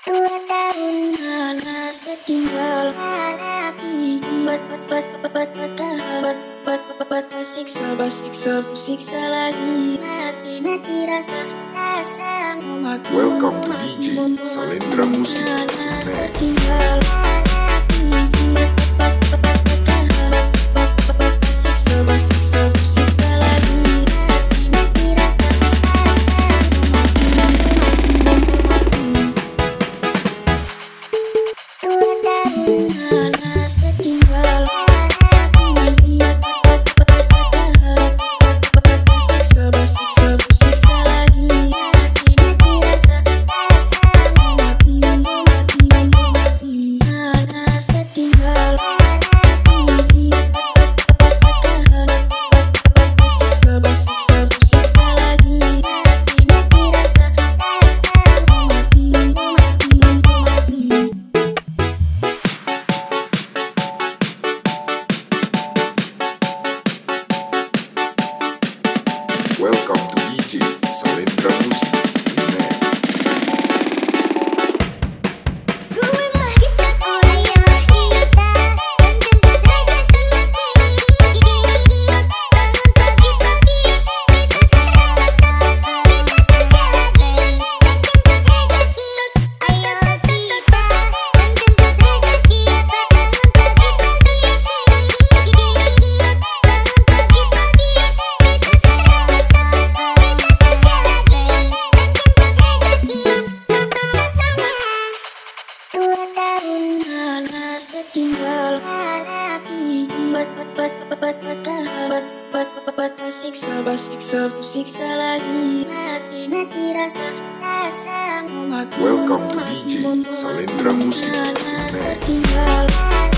Dua tahun mana setinggal hadapi siksa lagi mati rasa mati. Welcome to DJ Salendra Musik. Setinggal hadapi siksa lagi mati rasa mati. Dua tahun mana setinggal siksa lagi mati rasa mati. Mana setinggal siksa lagi mati rasa mati. Welcome to DJ Salendra Musik. Dua tahun mana setinggal hadapi siksa lagi mati rasa mati. Welcome to DJ Salendra Musik. Mana setinggal